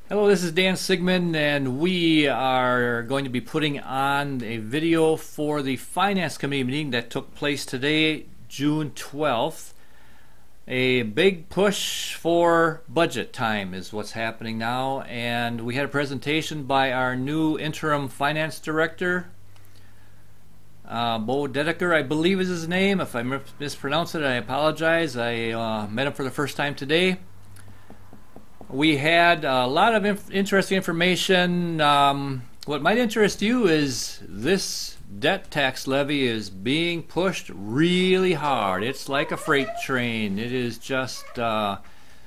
Hello, this is Dan Sigmund, and we are going to be putting on a video for the Finance Committee meeting that took place today, June 12th. A big push for budget time is what's happening now, and we had a presentation by our new interim finance director, Bo Dedeker, I believe is his name. If I mispronounce it, I apologize. I met him for the first time today. We had a lot of interesting information. What might interest you is this debt tax levy is being pushed really hard. It's like a freight train. It is just the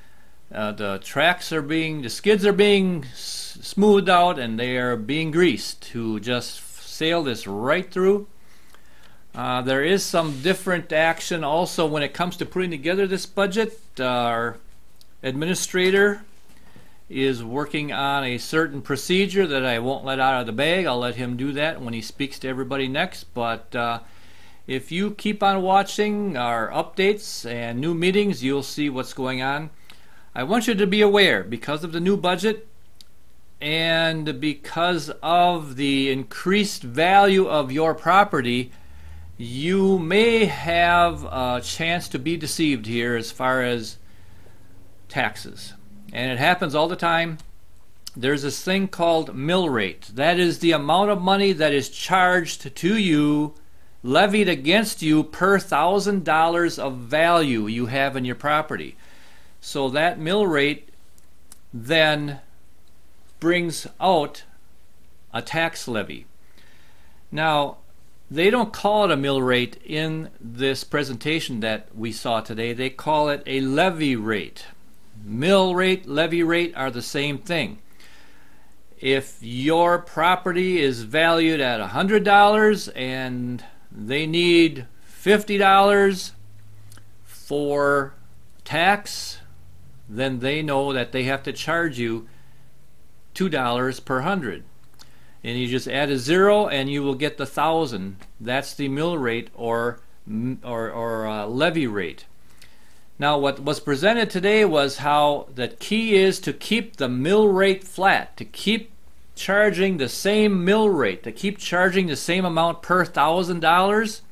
skids are being smoothed out, and they are being greased to just sail this right through. There is some different action also when it comes to putting together this budget. Our administrator is working on a certain procedure that I won't let out of the bag. I'll let him do that when he speaks to everybody next. But if you keep on watching our updates and new meetings, you'll see what's going on. I want you to be aware, because of the new budget and because of the increased value of your property, you may have a chance to be deceived here as far as taxes. And it happens all the time. There's this thing called mill rate. That is the amount of money that is charged to you, levied against you per $1,000 of value you have in your property. So that mill rate then brings out a tax levy. Now, they don't call it a mill rate in this presentation that we saw today. They call it a levy rate. Mill rate, levy rate are the same thing. If your property is valued at $100 and they need $50 for tax, then they know that they have to charge you $2 per 100. And you just add a zero and you will get the 1,000. That's the mill rate or levy rate. Now, what was presented today was how the key is to keep the mill rate flat, to keep charging the same mill rate, to keep charging the same amount per $1,000,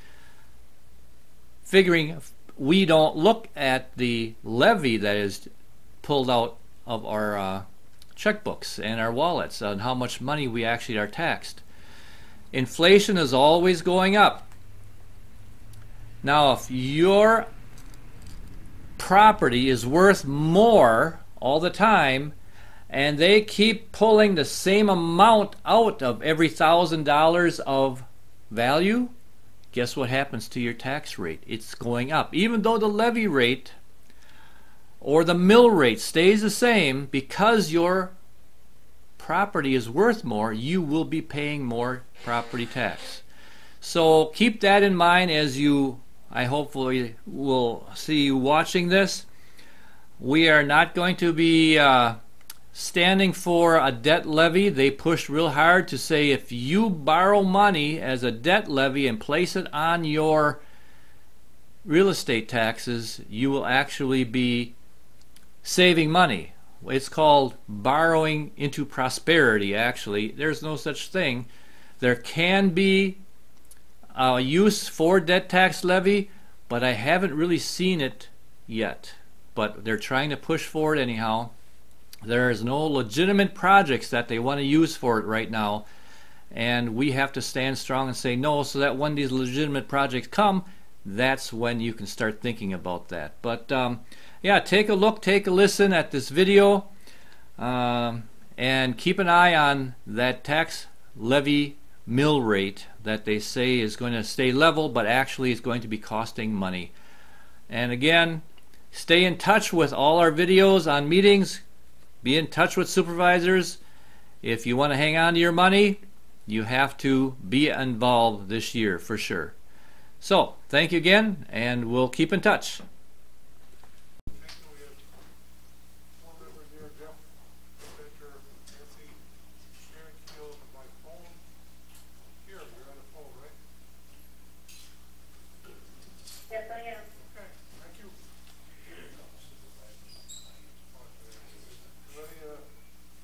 figuring we don't look at the levy that is pulled out of our checkbooks and our wallets on how much money we actually are taxed. Inflation is always going up. Now, if your property is worth more all the time and they keep pulling the same amount out of every $1,000 of value, guess what happens to your tax rate? It's going up. Even though the levy rate or the mill rate stays the same, because your property is worth more, you will be paying more property tax. So keep that in mind as you, I hopefully will see you watching this. We are not going to be standing for a debt levy. They pushed real hard to say if you borrow money as a debt levy and place it on your real estate taxes, you will actually be saving money. It's called borrowing into prosperity, actually. There's no such thing. There can be use for debt tax levy, but I haven't really seen it yet. But they're trying to push for it anyhow. There's no legitimate projects that they want to use for it right now, and we have to stand strong and say no, so that when these legitimate projects come, that's when you can start thinking about that. But yeah, take a look, take a listen at this video, and keep an eye on that tax levy mill rate that they say is going to stay level, but actually is going to be costing money. And again, stay in touch with all our videos on meetings. Be in touch with supervisors. If you want to hang on to your money, you have to be involved this year for sure. So, thank you again, and we'll keep in touch. Yes, I am. Okay, thank you. Ready,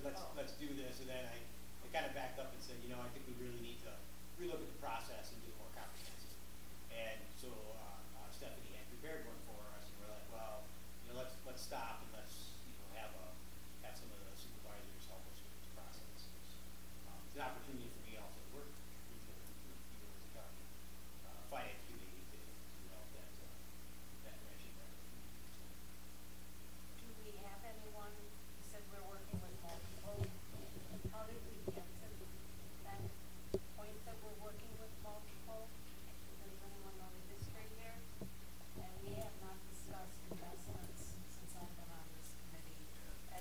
let's do this, and then I kind of backed up and said, I think we really need to relook at the process and do it more comprehensive. And so Stephanie had prepared one for us, and we're like, well, let's stop and let's have some of the supervisors help us with this process. It's an opportunity for me also to work with the county finance committee to develop that direction there. Do we have anyone, you said we're working with multiple, how did we get to that point that we're working with multiple? Does anyone know the history here? And we have not discussed investments since I've been on this committee.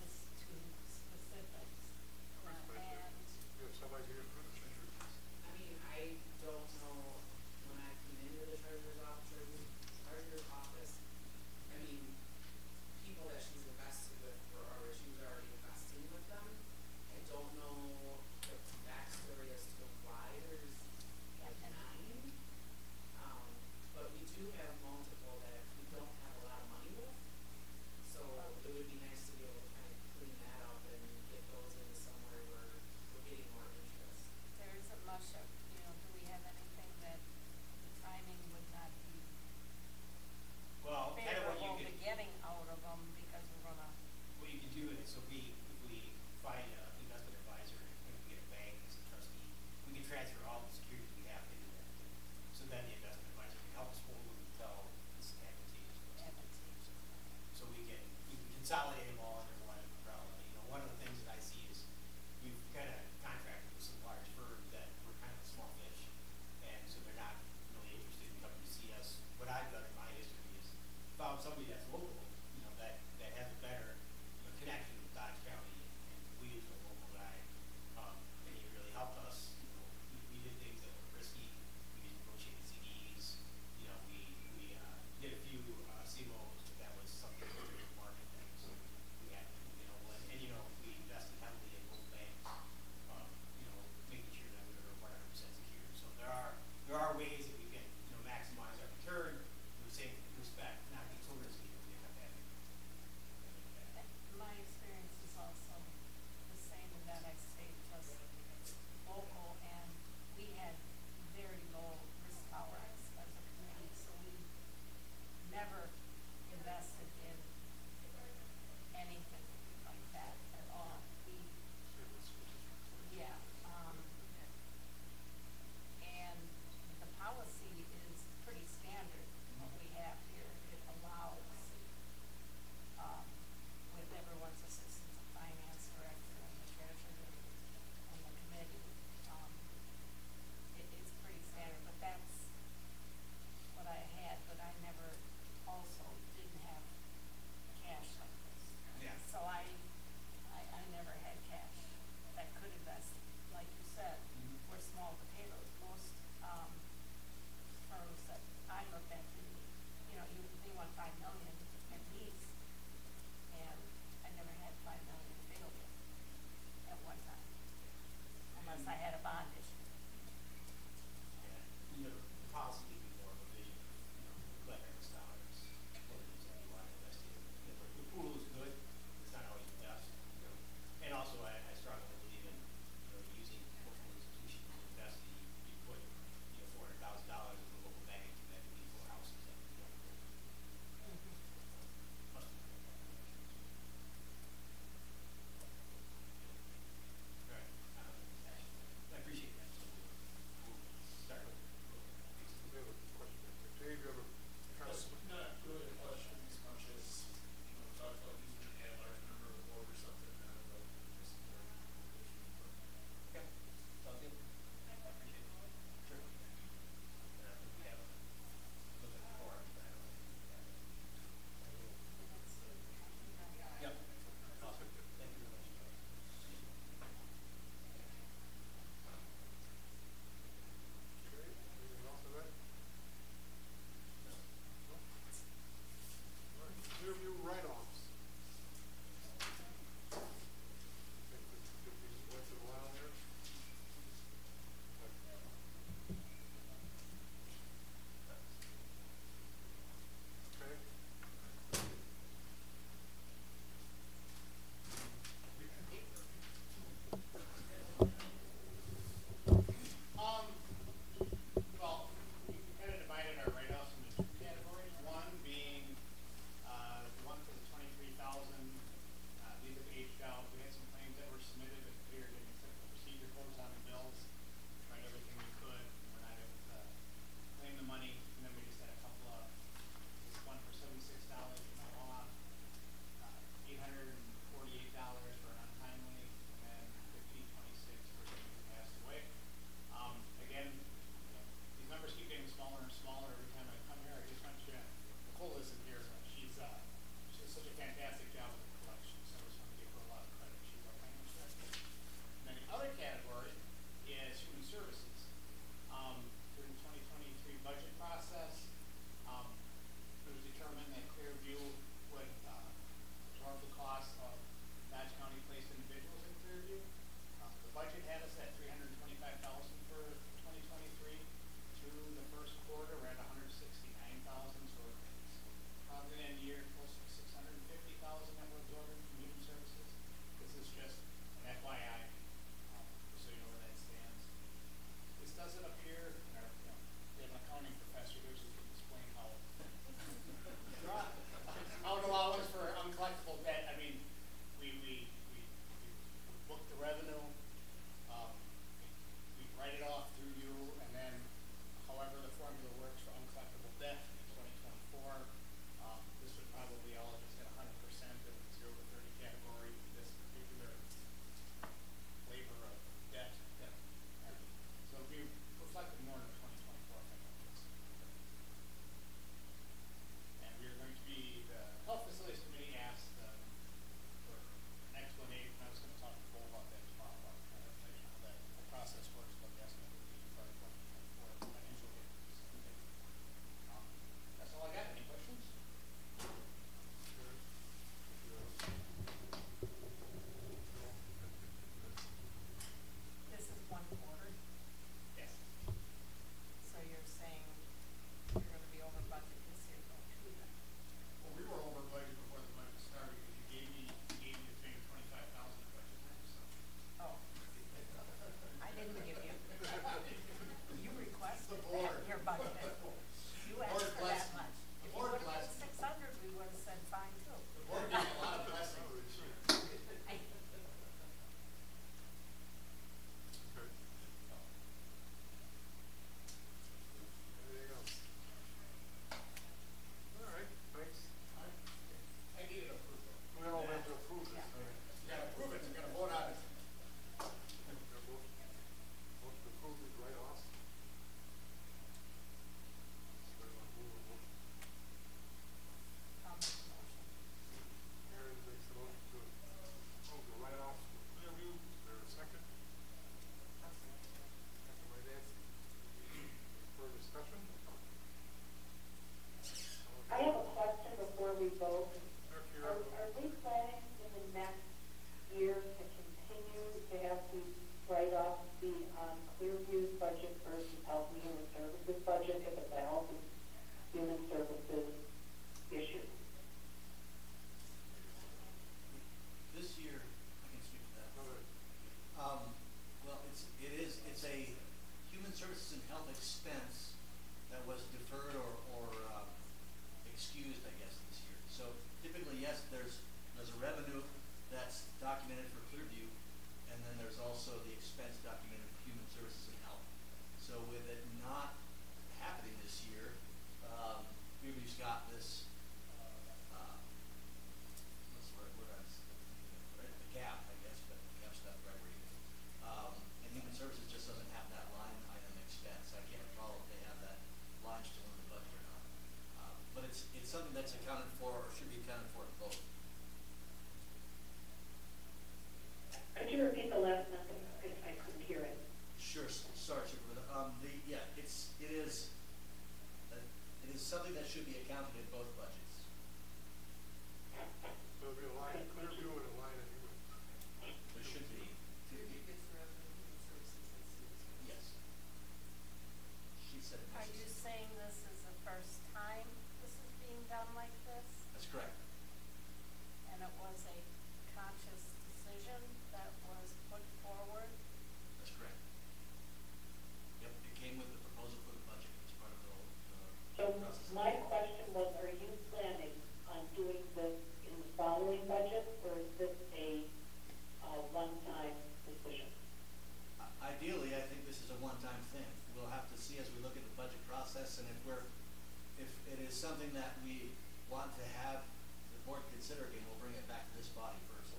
want to have the board consider again, we'll bring it back to this body first.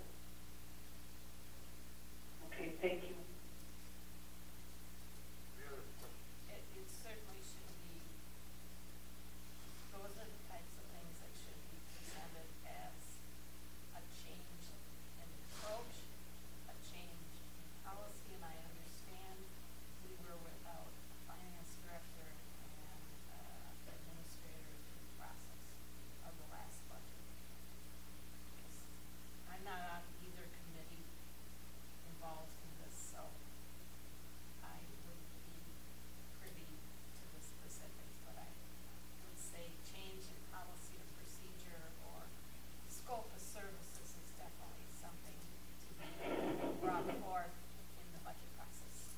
Okay, thank you. Any other questions? It certainly should be, those are the types of things that should be presented as a change in approach, a change in policy, and I understand we were without a finance director and administrator through the process of the last budget. I'm not on either committee involved in this, so I wouldn't be privy to the specifics, but I would say change in policy or procedure or scope of services is definitely something to be brought forth in the budget process.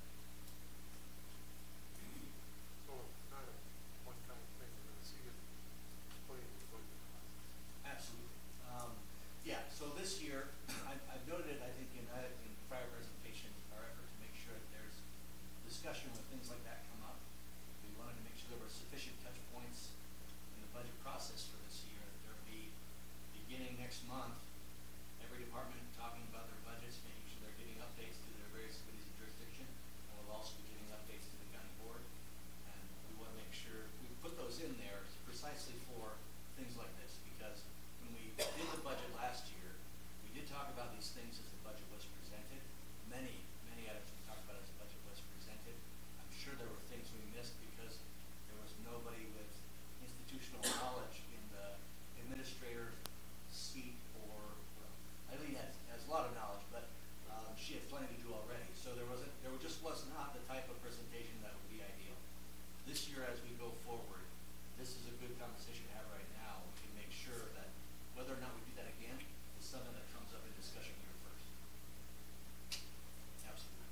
So it's not a one-time thing, we're gonna see it playing in the budget process. Absolutely. Yeah, so this year, I've noted it, I think, in prior presentation, our effort to make sure that there's discussion when things like that come up. We wanted to make sure there were sufficient touch points in the budget process for this year, that there'll be, beginning next month, every department talking about their budgets, making sure they're getting updates to their various committees of jurisdiction, and we'll also be getting updates to the county board. And we want to make sure, we put those in there precisely for things like this, because when we did the budget last year, we did talk about these things as the budget was presented. Many items we talked about as the budget was presented. I'm sure there were things we missed because there was nobody with institutional knowledge in the administrator seat, or, well, Eileen has a lot of knowledge, but she had plenty to do already. So there just was not the type of presentation that would be ideal. This year, as we go forward, this is a good conversation to have right now. We can make sure that whether or not we do that again is something that comes up in discussion here first. Absolutely.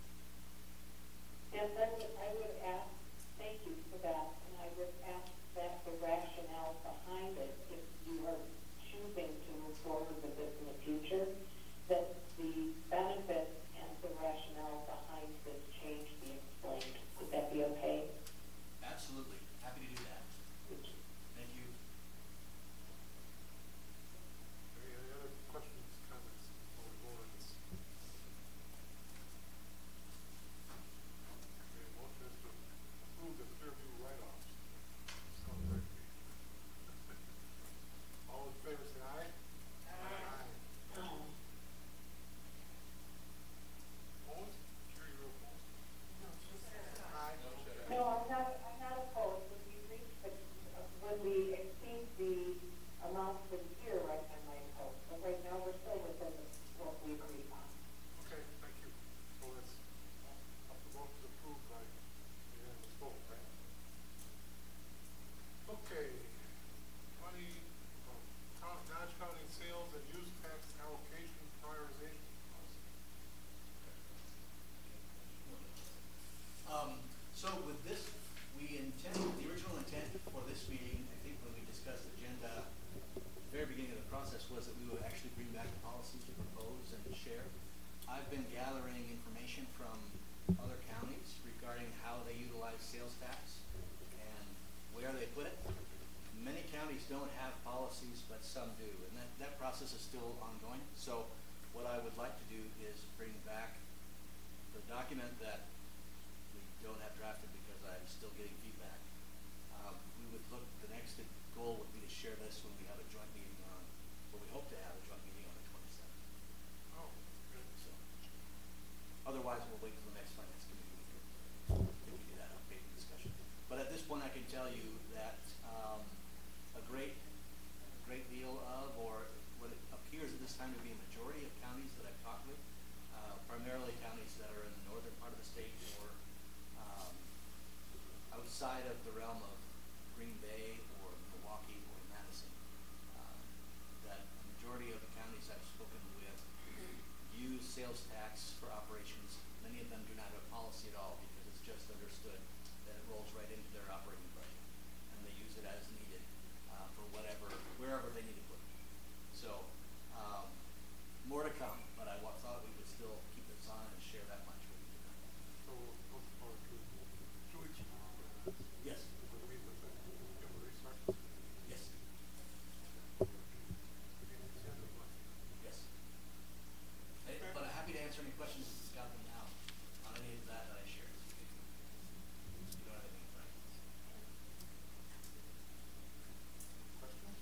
Yes, I would ask, thank you for that, and I would ask that the rationale behind it, if you are choosing to move forward with this in the future, that the benefit and the rationale behind this change be explained. Would that be okay? Absolutely. Happy to do that. Thank you. Thank you. Any other questions, comments, before we go on this? Okay, motion is to approve the Clearview write-offs. Sounds right to me. All in favor, say aye. Aye. Opposed? Carry your opposed? Aye. No, I'm not opposed. When we exceed the amount for the year, I might oppose. But right now, we're still within what we agreed on. Okay, thank you. So that's up to vote is approved by unanimous vote, right? Okay. Dodge County sales and use tax allocation prioritization policy. So with this, the original intent for this meeting, I think when we discussed the agenda, the very beginning of the process was that we would actually bring back the policy to propose and share. I've been gathering information from other counties regarding how they utilize sales tax and where they put it. Many counties don't have policies, but some do, and that process is still ongoing. So what I would like to do is bring back the document that we don't have drafted because I'm still getting feedback. We would look, the next goal would be to share this when we have a joint meeting on, or we hope to have a joint meeting on the 27th. Oh, good. So, otherwise, we'll wait till the next finance committee meeting to give you that updated discussion. But at this point, I can tell you that a great deal of, or what it appears at this time to be a majority of counties that I've talked with, primarily counties that are in the northern part of the state or outside of the realm of Green Bay or Milwaukee or Madison, that a majority of the counties I've spoken with use sales tax for operations. Many of them do not have a policy at all because it's just understood that it rolls right into their operating budget, and they use it as needed for wherever they need to put it. So more to come, but I thought we would still keep this on and share that much with you tonight. So we'll look forward to 2 weeks from now. Yes. We'll meet with the human resources. Yes. answer any questions if you've got them now on any of that I shared. You don't have any questions? Questions?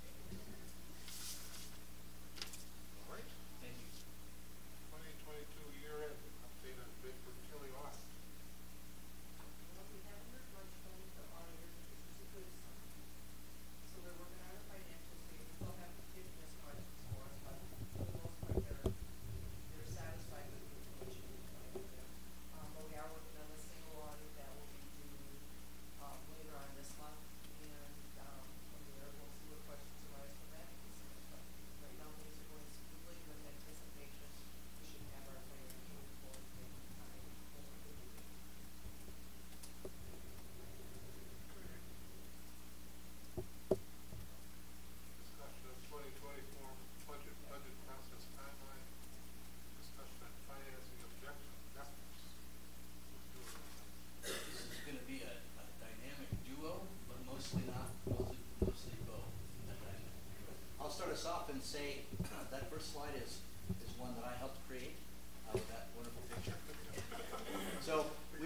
All right. Thank you. 2022 year-end update on bid for Tilly audit. Well, we haven't heard much from the auditors, which is a good sign. So they're working on our financial statements, they'll have to give us questions for us, but for the most part, they're satisfied with the information we provided them. But we are working on the single audit that will be due, later on this month, and, from there, we'll see what questions arise from that. But right now, things are going smoothly with anticipation, we should have our financial report in time over the weekend. Discussion of 2024 budget process timeline. Discussion on financing investments. Who's doing that? This is going to be a dynamic duo, but mostly not, mostly both. I'll start us off and say that first slide is one that I helped create with that wonderful picture. So we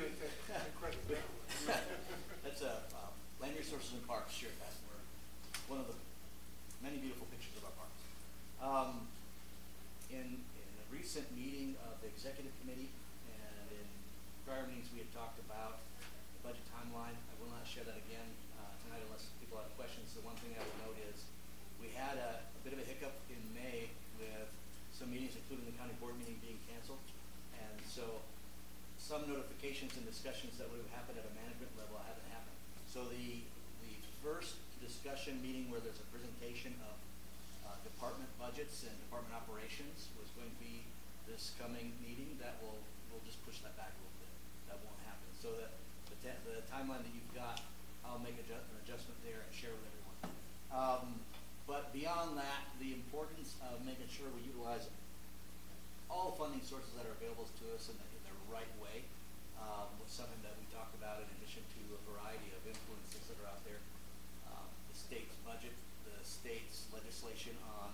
that's a Land Resources and Parks shirt that we're one of the many beautiful pictures of our parks. In a recent meeting of the executive committee and in prior meetings we had talked about the budget timeline. I will not share that again tonight unless people have questions. The one thing I would note is we had a bit of a hiccup in May with some meetings, including the county board meeting being canceled. And so some notifications and discussions that would have happened at a management level haven't happened. So the first discussion meeting where there's a presentation of department budgets and department operations was going to be this coming meeting. That we'll just push that back a little bit. That won't happen. So that the timeline that you've got, I'll make an adjustment there and share with everyone. But beyond that, the importance of making sure we utilize all funding sources that are available to us in the right way was something that we talked about in addition to a variety of influences that are out there. The state's budget, the state's legislation on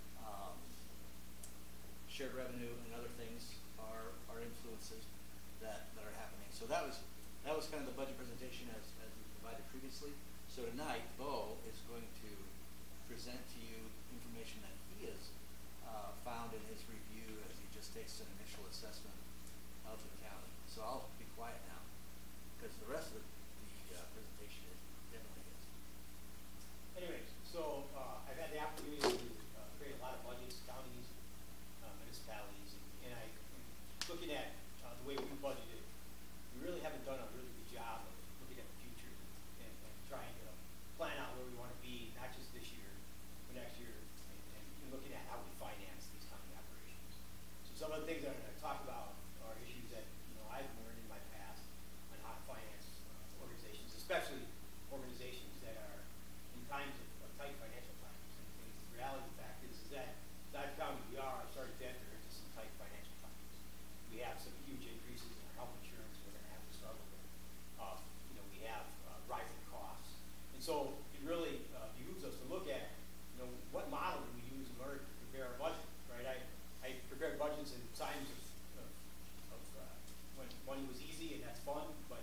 shared revenue and other things are influences that are happening. So that was kind of the budget presentation as we provided previously. So tonight, Bo is going to present to you information that he has found in his review as he just takes an initial assessment of the county. So I'll be quiet now because the rest of the presentation definitely is. Anyways, so I've had the opportunity to create a lot of budgets, counties, municipalities, and looking at the way we budgeted, we really haven't done a really good job of looking at the future and trying to plan out where we want to be, not just this year, but next year, and looking at how we finance these county operations. So some of the things that I'm going to talk about are issues that I've learned in my past on how to finance organizations, especially organizations that are in times of tight financial times. And the reality of the fact is that Dodge County, we are starting to enter into some tight financial times. We have some huge increases in our health insurance we're going to have to struggle with. We have rising costs. And so it really behooves us to look at, what model do we use in order to prepare our budget, right? I prepared budgets in times of when money was easy and that's fun, but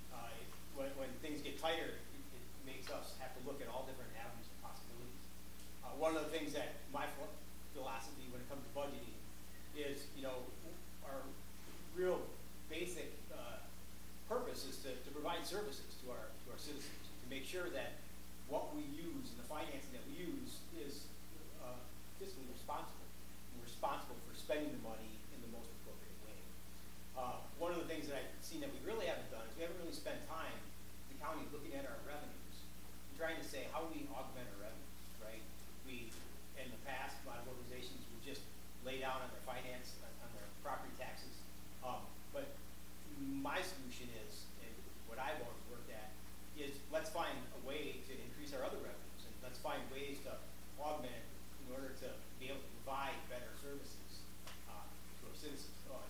when things get tighter, it makes us have to look at all different avenues and possibilities. One of the things that my philosophy when it comes to budgeting is, our real basic purpose is to provide services to our citizens, to make sure that what we use and the financing that we use is fiscally responsible. And we're responsible for spending the money in the most appropriate way. One of the things that I've seen that we really haven't done is we haven't really spent time, the county, looking at our revenues and trying to say, how do we augment our revenues, right? We, in the past, a lot of organizations would just lay down on their finance, on their property taxes. But my solution is, and what I've always worked at, is let's find a way to increase our other revenues, and let's find ways to augment in order to be able to provide better services to our citizens.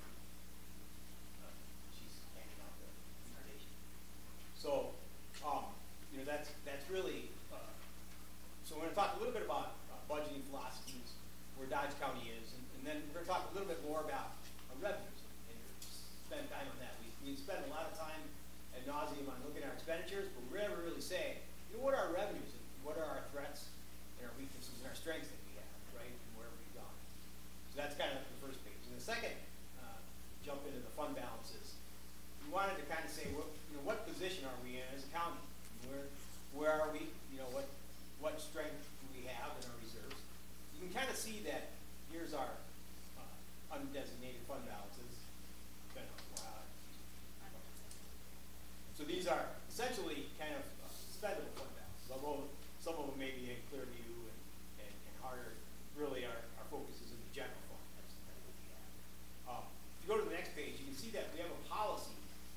She's handing out the invitation. So, that's really. So we're going to talk a little bit about budgeting philosophies, where Dodge County is, and then we're going to talk a little bit more about revenues. we can spend a lot of time ad nauseum on looking at our expenditures, but we never really say, you know, what are our revenues and what are our threats and our weaknesses and our strengths that we have, right, and where we've gone. So that's kind of the first page. And the second jump into the fund balances, we wanted to kind of say, what position are we in as a county? Where are we? You know, what strength do we have in our reserves? You can kind of see that here's our undesignated fund balances. So these are essentially kind of spendable fund balances, although some of them may be clear to you and harder. Really, our focus is in the general fund. That's kind of what we have. If you go to the next page, you can see that we have a policy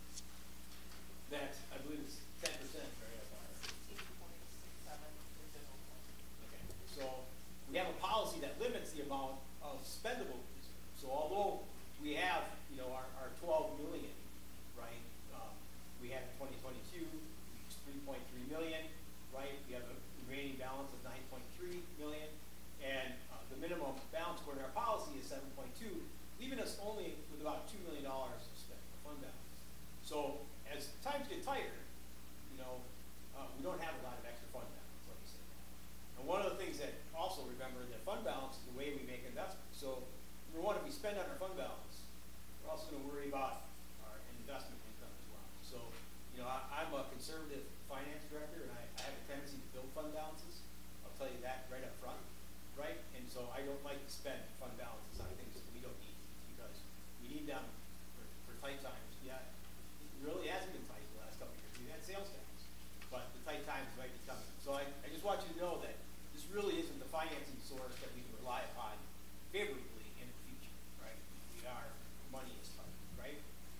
that I believe is 10%, right? 16.67 for general fund. Okay. So we have a policy that limits the amount of spendable reserves. So although we have, you know, our 12 million, right? We had in 2022, we used 3.3 million, right? We have a remaining balance of 9.3 million, and the minimum balance according to our policy is 7.2, leaving us only with about $2 million to spend for fund balance. So as times get tighter, you know, we don't have a lot of extra fund balance, let me say that. And one of the things that also remember that fund balance is the way we make investments. So number one, if we spend on our fund balance, we're also going to worry about our investment income as well. So, you know, I'm a conservative finance director, and I have a tendency to build fund balances. I'll tell you that right up front, right? And so I don't like to spend fund balances on things that we don't need, because we need them for tight times. Yeah, it really hasn't been tight the last couple of years. We've had sales tax, but the tight times might be coming. So I just want you to know that this really isn't the financing source that we can rely upon favorably in the future, right? Money is tight, right?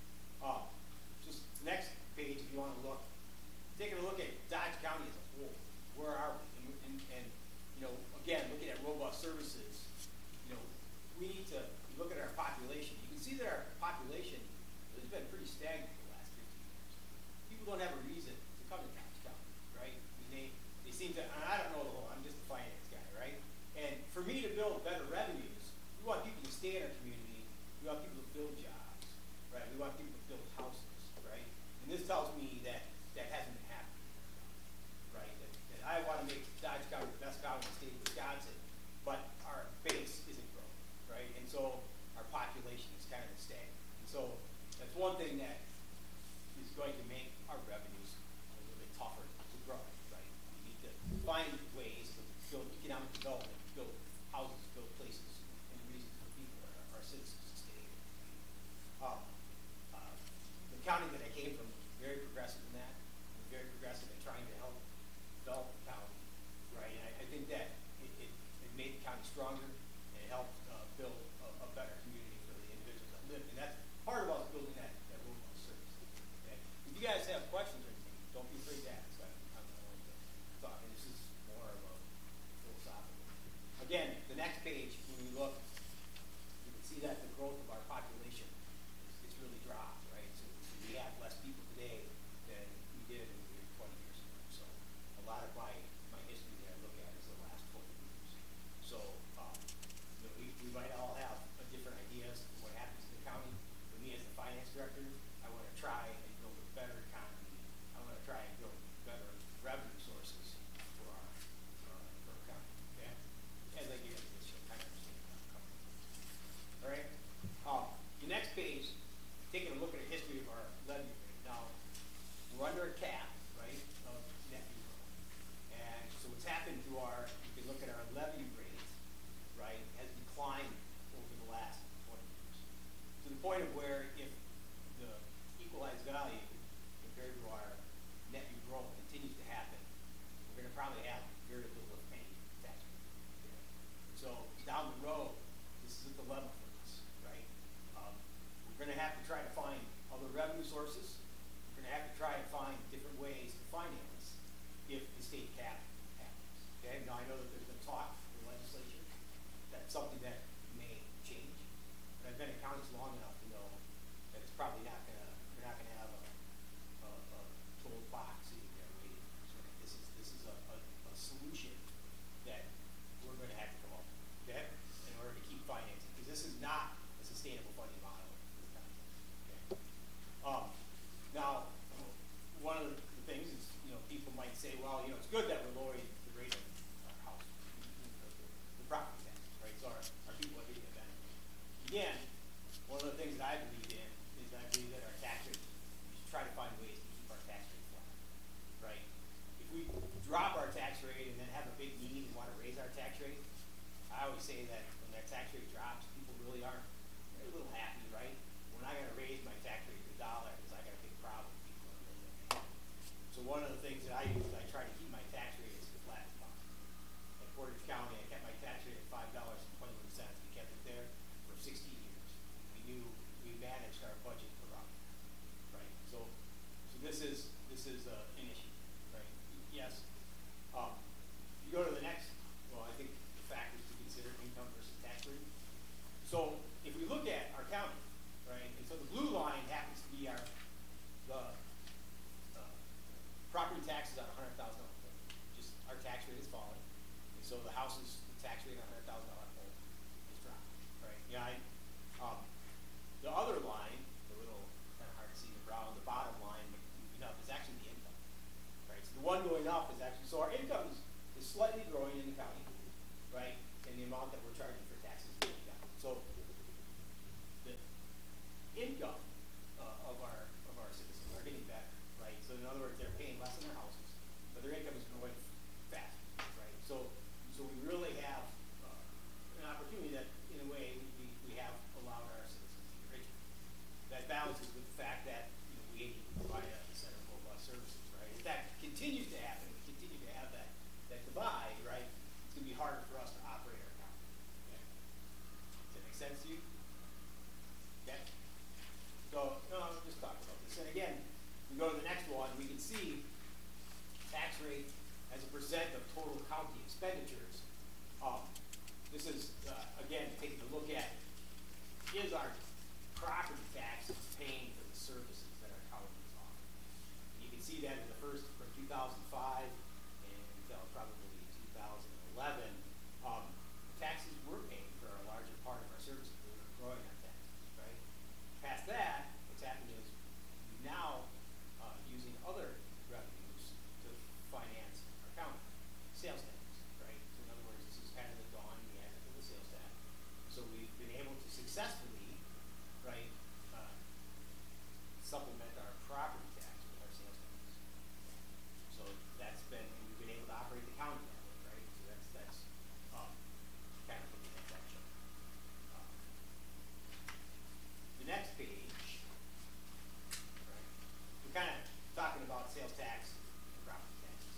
Just next page, if you want to look, taking a look at Dodge County as a whole. Where are we? And you know, again, looking at robust services, you know, we need to look at our population. You can see that our population has been pretty stagnant the last 15 years. People don't have a reason to come to Dodge County, right? I mean, they seem to, and I don't know the whole, I'm just a finance guy, right? And for me to build better revenues, we want people to stay in our community. We want people to build jobs, right? We want people to build houses, right? And this tells me that that hasn't been happening, right? That I want to make Dodge County the best county in the state of Wisconsin, but our base isn't growing, right? And so our population is kind of stagnant. And so that's one thing that is going to make our revenues a little bit tougher to grow, right? We need to find ways to build economic development, build houses, build places, and reasons for people, our citizens to stay. The county that I came from was very progressive in that, very progressive in trying to help develop the county, right? And I think that it made the county stronger, and it helped build a better community for the individuals that live. And that's part of us building that robust service. Okay? If you guys have questions or anything, don't be afraid to ask. I'm the one to talk, and this is more of a philosophical. Again, the next page, when we look, you can see that the growth of our population is really dropped, right? So we have less people today than we did in 20 years ago. So a lot of my history that I look at is the last 20 years. So you know, we might all have different ideas of what happens in the county. For me as the finance director, I want to try and build a better economy. I want to try and build better revenue sources for our county. Okay? As I get into this, you'll kind of understand where I'm coming from. All right? The next page, taking a look at the history of our levy rate. Now, we're under a cap, right, of net growth. And so what's happened to you can look at our levy rate, right, has declined over the last 20 years. To the point of where if the equalized value compared to our net new growth continues to happen, we're going to probably have very little of any tax rate. Okay? So down the road, this isn't the level for us, right? We're going to have to try to find other revenue sources. We're going to have to try and find different ways to finance if the state cap happens. Okay? Now I know that there's been talk in the legislature. That's something that may change. But I've been in counties long enough to know that it's probably not going to. We're not going to have a total box sitting there waiting. Right? This is a solution that we're going to have to come up with, okay, in order to keep financing, because this is not a sustainable funding model for the county. Okay? I believe in is I believe that our tax rate, we should try to find ways to keep our tax rate flat, right? If we drop our tax rate and then have a big need and want to raise our tax rate, I always say that when that tax rate drops, people really aren't, they're a little happy, right? When I got to raise my tax rate to $1, because I got a big problem, people are really unhappy. So one of the things that I do is I try to keep my tax rate as flat as possible. At Portage County, I kept my tax rate at $5.21. We kept it there for 60 years. We knew we managed our budget correctly, right? So this is an issue, right? Yes. If you go to the next, well, I think the factors to consider, income versus tax rate. So if we look at our county, right, and so the blue line happens to be the property taxes on $100,000 home. Just our tax rate is falling, and so the house's tax rate on $100,000 home is dropping, right? Yeah. The other line, the little kind of hard to see the brown, the bottom line, is actually the income, right? So the one going up is actually, so our income is slightly growing in the county, right? And the amount that we're charging for taxes is going down. So the income of our citizens are getting better, right? So in other words, they're paying less in their houses, but their income is growing faster, right? So we really have an opportunity that, in a way, we have allowed our citizens to get richer. That balances with the fact that we provide a set of robust services, right? If that continues to happen, we continue to have that divide, right? It's going to be harder for us to operate our economy. Okay? Does that make sense to you? Okay. So I'm just talking about this. And again, we go to the next one. We can see tax rate as a percent of total county expenditures. This is again taking a look at, is our property tax paying for the services that our county is offering. You can see that in the first, from 2005 and until probably 2011, taxes were paying for a larger part of our services. We were growing our taxes, right? Past that, what's happening is we're now using other revenues to finance our county. Sales tax, right? So in other words, this is kind of the dawn we had for the sales tax. So we've been able to successfully, right, supplement our property tax with our sales tax. So that's been, and we've been able to operate the county that way, right? So that's kind of looking at that chart. The next page, right? We're kind of talking about sales tax and property taxes.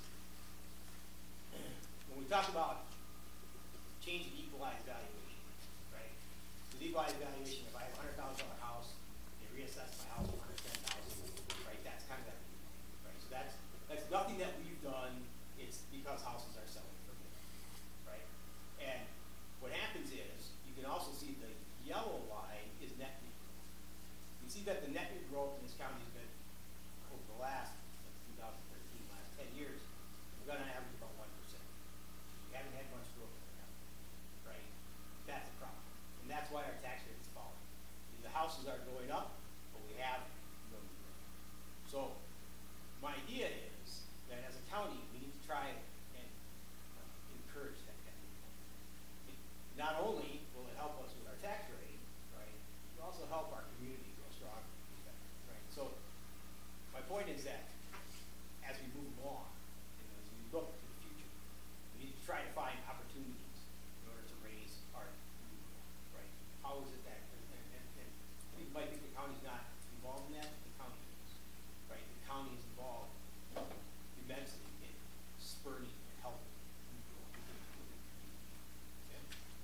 When we talk about change in equalized valuation, right? So the equalized valuation, if I have a $100,000 house, they reassess my house to $110,000, right? That's kind of that, right? So that's nothing that we've done. It's because houses are selling for more, right? And what happens is, you can also see the yellow line is net new growth. You see that the net new growth in this county has been, over the last, since 2013, last 10 years, we're going to average about 1%. We haven't had much growth in the county, right? That's a problem. And that's why our tax rate is falling. The houses are going up, but we have no new growth. So my idea is that as a county, we need to try and encourage that kind of growth. Not only will it help us with our tax rate, right, it will also help our community grow stronger, right? So my point is that as we move along, and as we look to the future, we need to try to find opportunities in order to raise our community growth, right? How is it that, and you might think the county's not involved in that, but the county is, right? The county is involved immensely in spurring and helping growth within the community. Okay?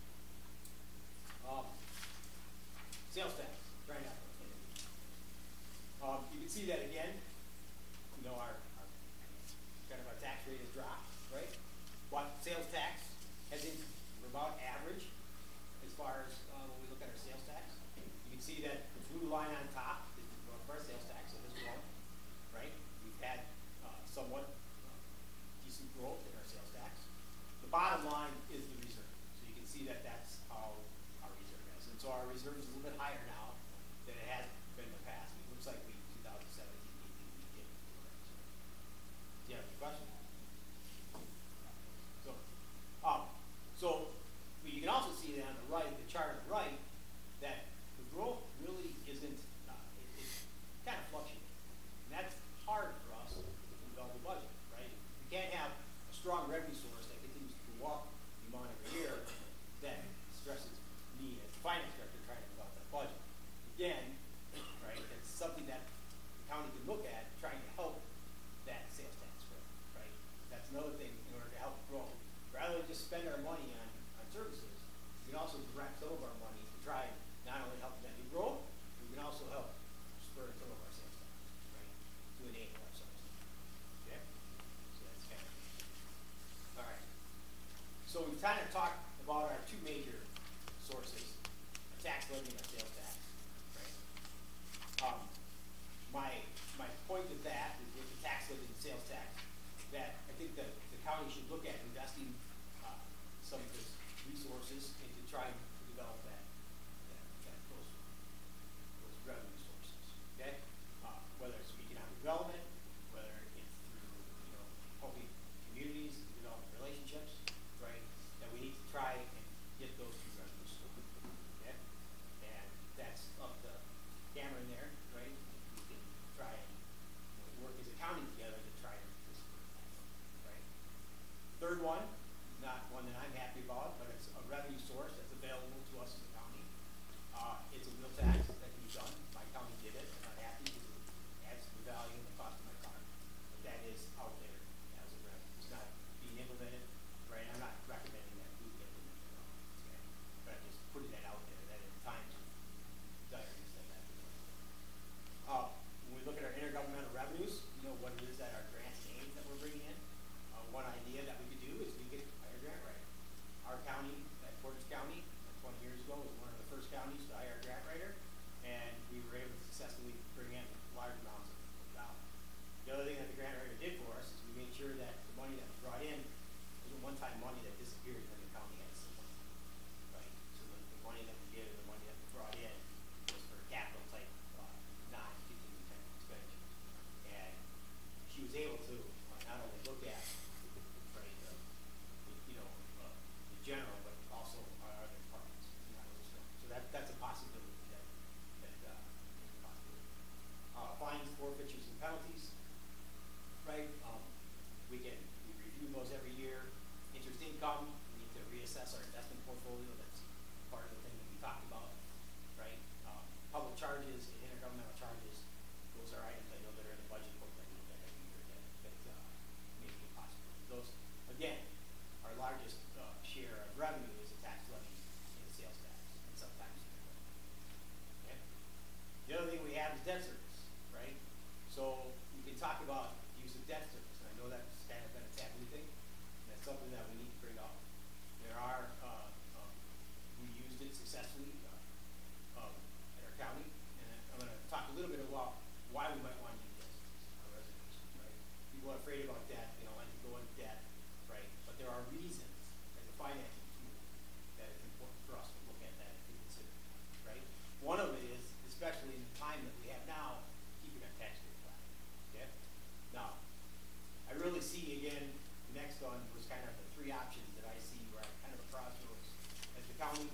Sales tax, try not to. You can see that again. Our kind of our tax rate has dropped, right? But sales tax has increased. We're about average as far as when we look at our sales tax. You can see that the blue line on top is the growth of our sales tax, and this one, right? We've had somewhat decent growth in our sales tax. The bottom line is the reserve. So you can see that that's how our reserve is. And so our reserve is a little bit higher now than it has been in the past. It looks like 2017, 18, we did. Do you have any questions? So you can also see that on the right, the chart on the right, that the growth really isn't talk about our two major sources, our tax levy and our sales tax, right? My point of that is with the tax levy and sales tax, that I think that the county should look at investing some of its resources into trying to develop those revenue sources. Okay, whether it's through economic development, whether it's through helping communities develop relationships, right? That we need to try and get those two revenue sources. Okay, and that's up to Cameron there, right? We can try and work as a county together to try and participate in that, right? Third one, not one that I'm happy about, but it's a revenue source that's available to us as a county. It's a wheel tax that can be done. My county did it. I'm not happy because it adds to the value and the cost of my car. But that is out there as a revenue. It's not being implemented, right? I'm not recommending that we implement it at all. Okay? But I'm just putting that out there that in times of direness that happens. When we look at our intergovernmental revenues, what it is that our grants and aids that we're bringing in. One idea that we could do is we could hire a grant writer. Our county, at Portage County, 20 years ago, was one of the first counties to hire a grant writer, and we were able to successfully bring in large amounts of dollars. The other thing that the grant writer did for us is we made sure that the money that was brought in wasn't one-time money that disappeared when the county had some money, right? So the money that we did and the money that we brought in was for capital type, non-continuing type expenditures. And she was able to not only look at, right, the general, but also our other departments. So that's a possibility that is a possibility. Fines, forfeitures, and penalties, right? We review those every year. Interest income, we need to reassess our investment portfolio. That's part of the thing that we talked about, right? Public charges and intergovernmental charges, those are items I know that are in the budget book that we look at every year that may be a possibility. Those, again, our largest share of revenue is a tax levy and sales tax, and sometimes. Okay? The other thing we have is debt service, right? So we can talk about use of debt service, and I know that's kind of been a taboo thing, and that's something that we need to bring up. There are, we used it successfully at our county, and I'm going to talk a little bit about why we might want to use debt service on our reservation, right? People are afraid about debt, they don't like to go into debt, right? But there are reasons as a financial tool that it's important for us to look at that and to consider, right? One of it is, especially in the time that we have now, keeping our tax rate flat. Okay? Now, I really see again, the next one was kind of the three options that I see where I'm kind of a crossroads as the county,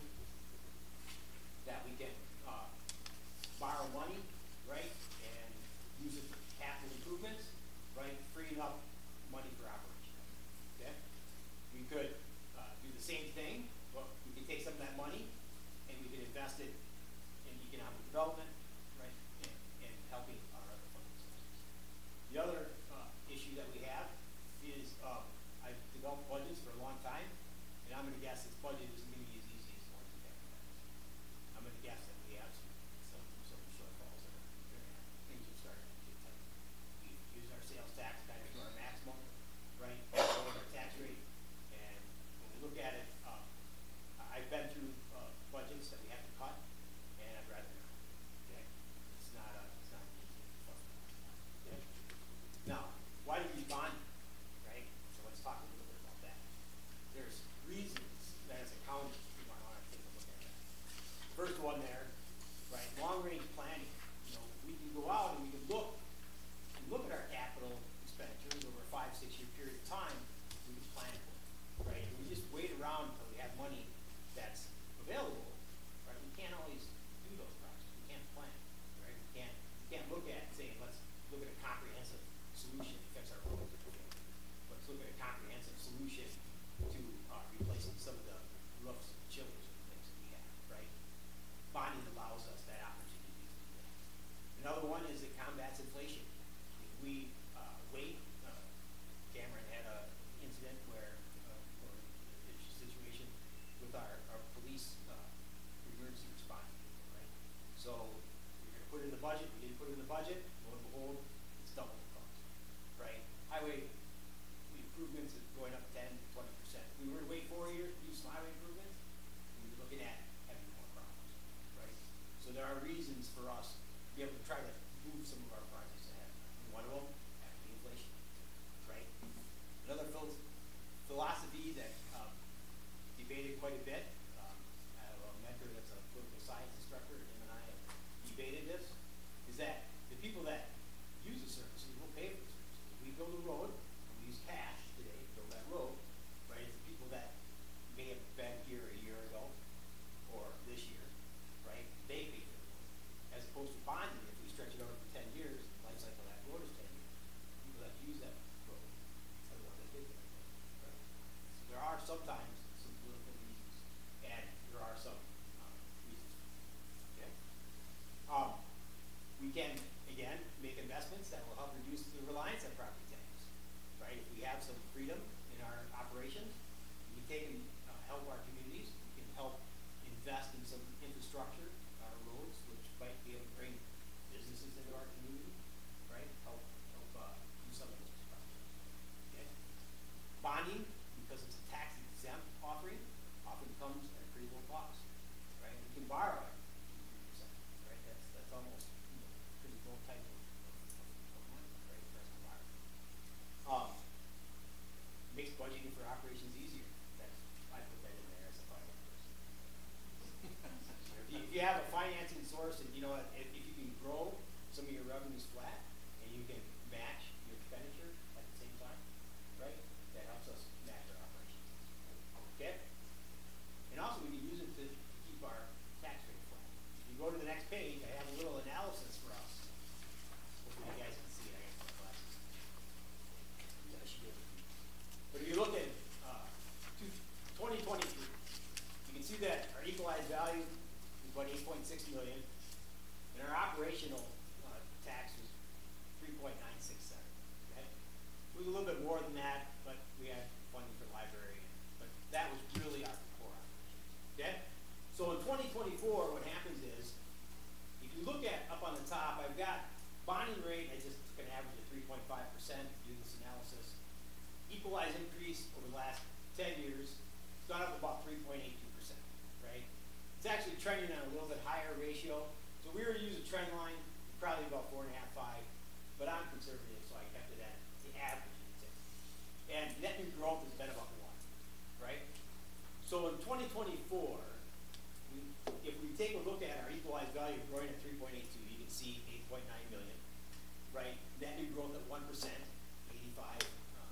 that we can borrow money, right, and use it for capital improvements, right, freeing up money for operations. Okay? We could do the same thing, but we could take some of that money and we could invest it in economic development, right, and helping our other funding sources. The other issue that we have is I've developed budgets for a long time, and I'm going to guess this budget isn't going to be as easy as the ones we have. I'm going to guess that we have some shortfalls that are going to happen. Things are starting to get tight. We use our sales tax kind of to our maximum, right, lower our tax rate, and when we look at it, I've been through budgets that we have to cut, and I'd rather not. Okay, it's not easy. Okay. Now, why do we bond? Right. So let's talk a little bit about that. There's reasons that as a county we want to take a look at that. First one there, right? Long-range planning. We can go out and we can look at our capital expenditures over a 5-6 year period of time. We can plan for it, right? If we just wait around until we have money that's available, right? We can't always do those projects. We can't plan, right? We can't look at saying let's look at a comprehensive solution to fix our roads. Let's look at a comprehensive solution to replacing some of the roofs and chillers and things that we have, right? Bonding allows us that opportunity to do that. Another one is it combats inflation. If we wait, Cameron had an incident where, or a situation with our police emergency response, right? So we're going to put it in the budget. We didn't put it in the budget. Lo and behold, it's double the cost, right? Highway improvements is going up 10 to 20% we were to wait 4 years to do some highway improvements, we'd be looking at having more problems, right? So there are reasons for us to be able to try to move some of our projects ahead. And one of them, actually inflation, right? Another philosophy that debated quite a bit. I have a mentor that's a political science instructor, and him and I have debated this, is that the people that use the services will pay for the services. We build a road, and we use cash today to build that road, right? It's the people that may have been here a year ago or this year, right? They pay for the road. As opposed to bonding, if we stretch it over for 10 years, the life cycle of that road is 10 years. People that use that road are the ones that did that road, right? So there are sometimes some political reasons, and there are some reasons. Okay? We can, again, make investments that will help reduce the reliance on property tax, right? If we have some freedom in our operations, we can take and help our communities. We can help invest in some infrastructure, our roads, which might be able to bring businesses into our community, right? Help do some of those projects. Okay? Bonding, because it's a tax exempt offering, often comes at a pretty low cost, right? We can borrow at 2-3%, right? That's almost pretty low type of money, right? For us to borrow. Makes budgeting for operations easier. I put that in there as a finance person. If you have a financing source, and you know, if you can grow some of your revenues flat, and you can match your expenditure at the same time, right? That helps us match our operations. Okay? And also, we can use it to keep our tax rate flat. If you go to the next page, I have a little analysis for us. Hopefully you guys can see it. I got my glasses. Yeah, she did. But if you look at 2023, you can see that our equalized value is about 8.6 million, and our operational tax was 3.967. Okay? It was a little bit more than that, but we had funding for the library, but that was really our core operation. Okay? So in 2024, what happens is, if you look at up on the top, I've got bonding rate. I just took an average of 3.5% to do this analysis. Equalized increase over the last 10 years, it's gone up about 3.82%, right? It's actually trending on a little bit higher ratio. So we were to use a trend line, probably about 4.5, 5, but I'm conservative, so I kept it at the average of 6. And net new growth has been about 1, right? So in 2024, if we take a look at our equalized value growing at 3.82, you can see 8.9 million, right? Net new growth at 1%, 85.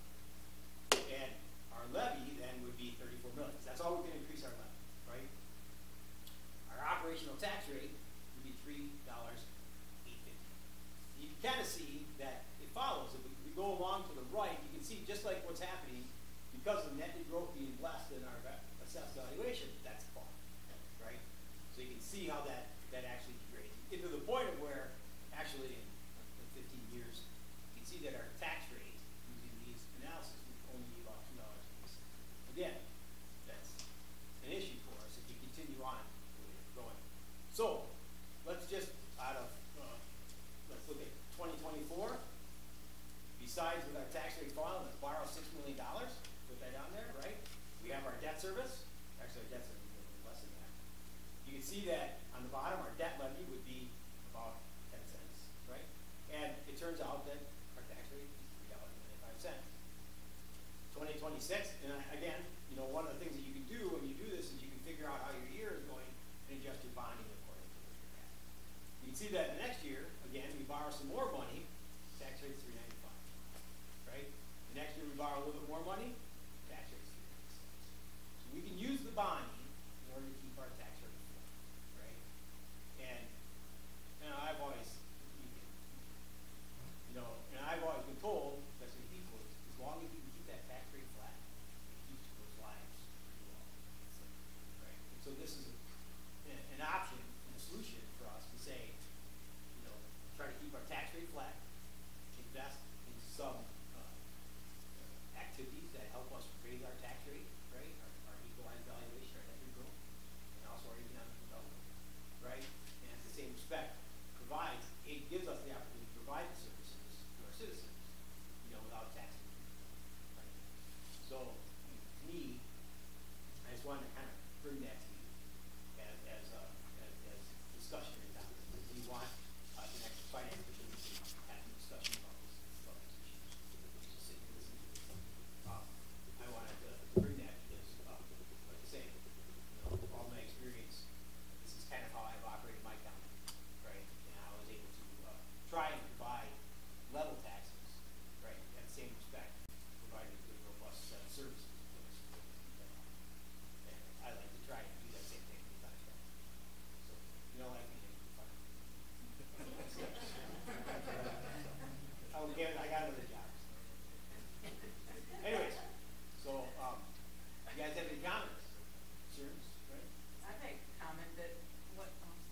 And our levy then would be 34 million. That's all we can increase our levy, right? Our operational tax rate would be $3.850. You can kind of see that it follows. If we go along to the right, you can see just like what's happening because of net new growth being less than our assessed valuation. That's far, right? So you can see how that actually degrades. To the point of where actually in 15 years, you can see that our tax rate using these analysis would only be about $2. Again, that's an issue for us if we continue on the way we're going. So let's just let's look at 2024. Besides with our tax rate falling, let's borrow $6 million. Put that down there, right? We have our debt service. Actually, our debt service is a little less than that. You can see that on the bottom, our debt levy would be about 10 cents, right? And it turns out that our tax rate is $3.95. 2026, and again, you know, one of the things that you can do when you do this is you can figure out how your year is going and adjust your bonding according to where you're at. You can see that next year, again, we borrow some more money, tax rate is 3.95, right? The next year we borrow a little bit more money, tax rate is 3.96. So we can use the bonding in order to keep our tax rate flat, right? And you know, I've always been told, especially people, as long as you can keep that tax rate flat, it keeps those lives pretty well. Right? And so this is an option and a solution for us to say, you know, try to keep our tax rate flat, invest in some activities that help us raise our tax rate, right? Our equalized valuation, our net new growth, and also our economic development, right? And at the same respect, it gives us the opportunity to provide the services to our citizens, you know, without taxing them, right? So, to me, wanted to kind of bring that to you as discussion in town. Do you want the next finance committee to have a discussion about these issues? Just sit and listen to this. I wanted to bring that because, like I say, all my experience, this is kind of how I've operated my county, right? And I was able to try and provide level taxes, right, at the same respect, providing a good, robust set of services. And I like to try and do that same thing with tax dollars. So, you know, like me, it's fun. I got another job. Anyways, so, you guys have any comments? Concerns, right? I make a comment that what,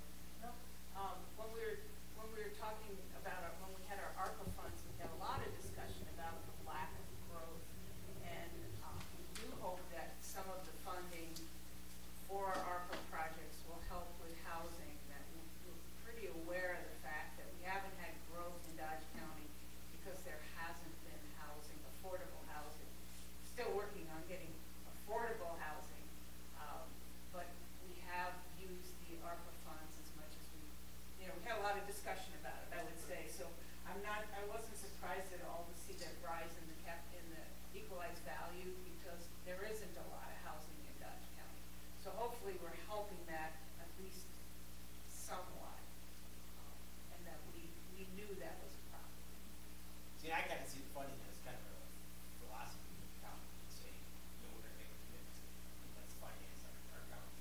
when we were talking about when we had our ARPA funds, we had a lot of discussion about the lack of growth. And we do hope that some of the funding for our ARPA projects will help with housing. That we're pretty aware of the fact that we haven't had growth in Dodge County because there hasn't been housing, affordable housing. Still working on getting affordable housing, but we have used the ARPA funds as much as we had a lot of discussion about it, I would say. So I wasn't surprised at all to see that rise in the equalized value because there isn't a lot of housing in Dodge County. So hopefully we're helping that at least somewhat, and that we knew that was a problem. See, I kind of see the funding as kind of a philosophy of the county, saying, we're going to make a commitment to let's finance our county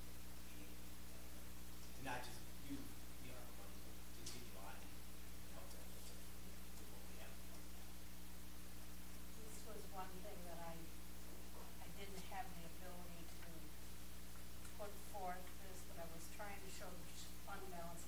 to not just use our money, to continue on and help them with what we have. This was one thing that I didn't have the ability to put forth this, but I was trying to show the fund balance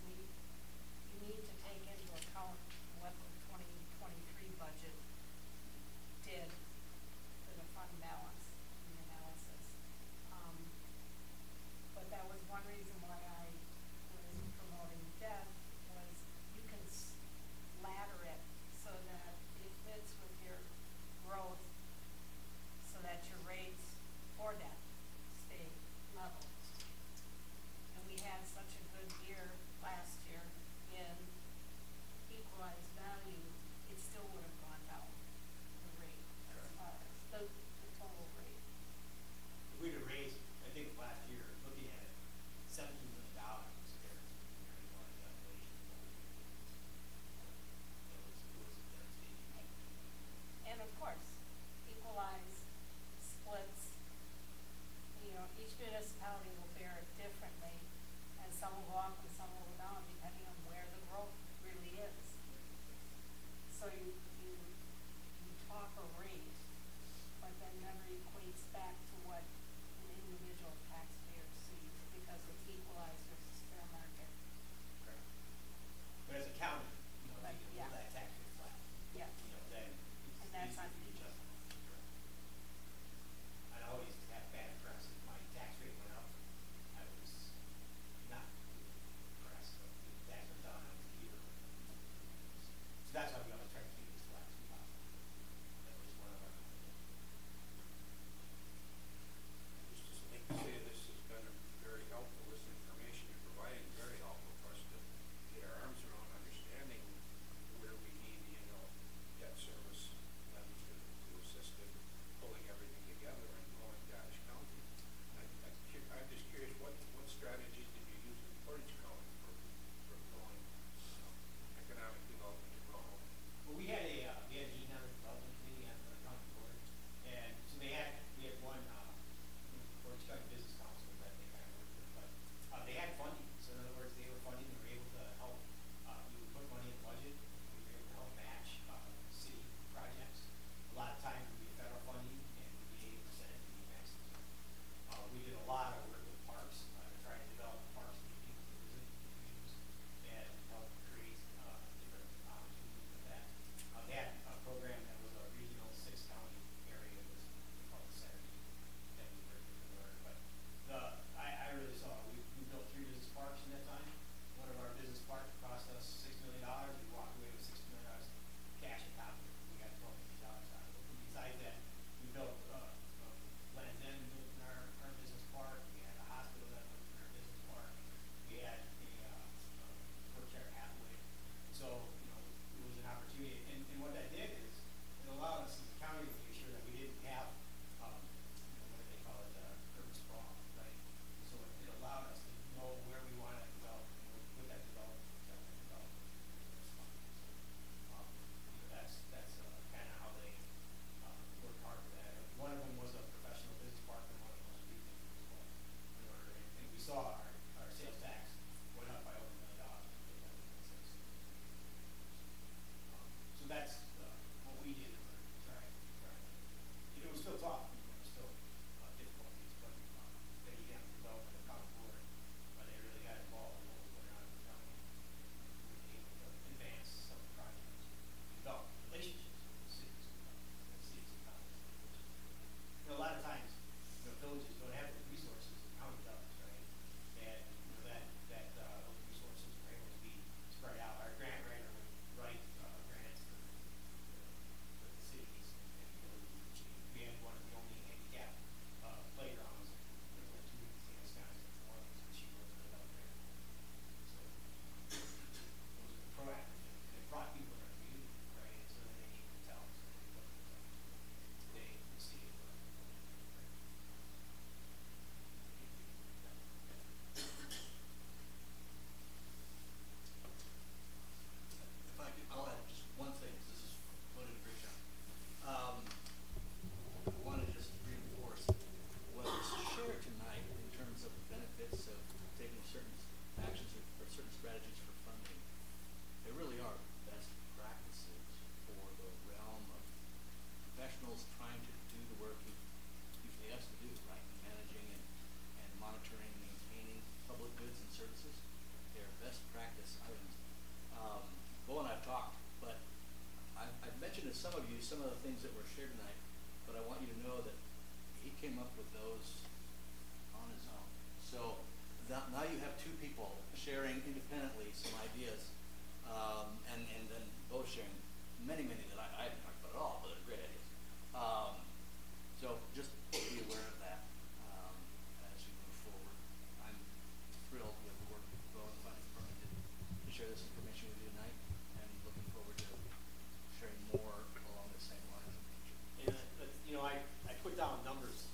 some of you some of the things that were shared tonight, but I want you to know that he came up with those on his own. So now you have two people sharing independently some ideas, and then both sharing many that I haven't talked about at all, but they're great ideas. So just be aware of that as you move forward. I'm thrilled with the work Bo and the Finance Department did to share this information with you tonight, and looking forward to sharing more along the same lines in the future. And you know, I put down numbers.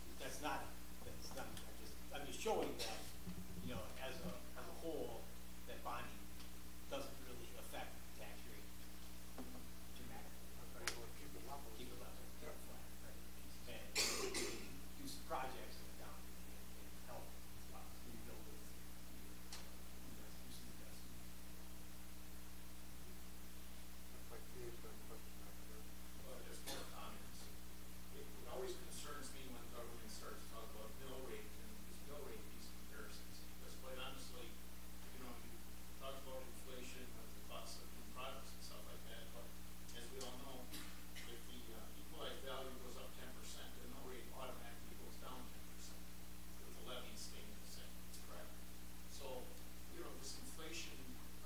I'm just showing that, you know, as a whole, that bonding doesn't really affect the tax rate dramatically. Okay, well, keep it level. Keep it level, keep it flat, right? And do some projects in the county and help rebuild it. Do some investment. Like Dave's got a question back there. Well, just more comments. It always concerns me when government starts to talk about mill rate and these mill rate these comparisons. Because quite honestly, you know, you talk about inflation with the cost of new products and stuff like that, but as we all know, if the equalized value goes up 10%, the mill rate automatically goes down 10%, with the levy staying the same, correct? So, you know, this inflation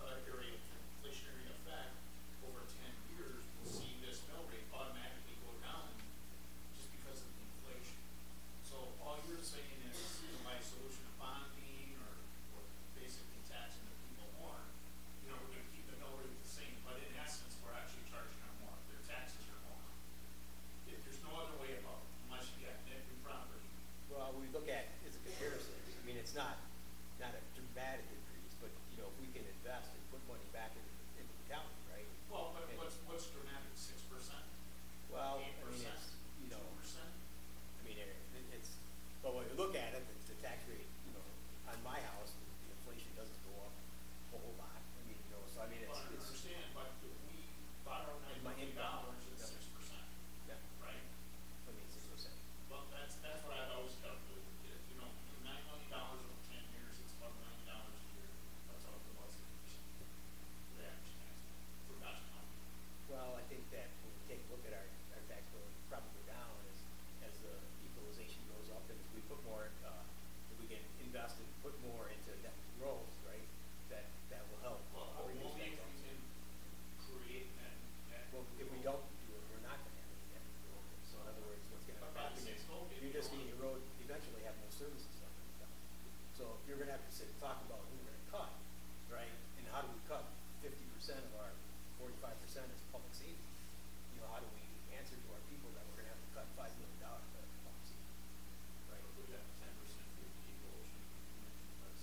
inflationary effect over 10 years, we'll see this mill rate automatically go down just because of the inflation. So all you're saying is, you know, my solution to bonding or basically taxing the people more, you know, we're gonna keep the mill rate the same, but in essence, we're actually charging them more. Their taxes are going up. If there's no other way about it, unless you get net new property. Well, we look at it as a comparison. I mean, it's not a dramatic increase, but you know, if we can invest and put money back into the county, right? Well, but And- what's dramatic, 6%? Well, I mean, 8%? it's, you know, 2%? I mean, it's, but when you look at it, the tax rate, you know, on my house, the inflation doesn't go up a whole lot. I mean, you know, so I mean, Well, I it's, understand, but if we borrow $9 my million, income. it's Yeah. 6%, yeah, right? I mean, 6%. Well, that's what I've always calculated. You know, $9 million over 10 years, it's about $1 million a year. That's how it was 6%. The average tax for Dodge County. Well, I think that when we take a look at our tax bill, it's probably down as the equalization goes up, and if we put more, if we can invest and put more into that growth, right, that will help. Well, reduce only that if we tax. can create that. Well, if we don't do it, we're not gonna have any net growth. So in other words, what's gonna But by happen the is same token, you're just gonna erode, eventually have no services left in the county. So you're gonna have to sit and talk about who we're gonna cut, right? And how do we cut 50% of our 45% is public safety? You know, how do we answer to our people that we're gonna have to cut $5 million out of public safety? Right? We got 10% of the people, that's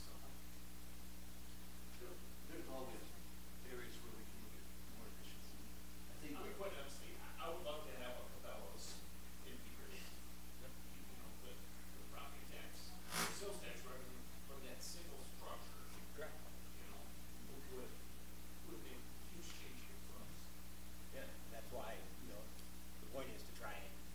There's all these areas where we can look at more efficiency. I think I mean, quite honestly, I would love to have a Cabela's integrated, you know, the property tax, sales tax revenue from that single structure, Correct. you know, would make a huge change here for us. Yeah, that's why, you know, the point is to try and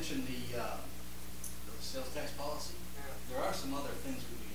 mentioned the sales tax policy. Yeah. There are some other things we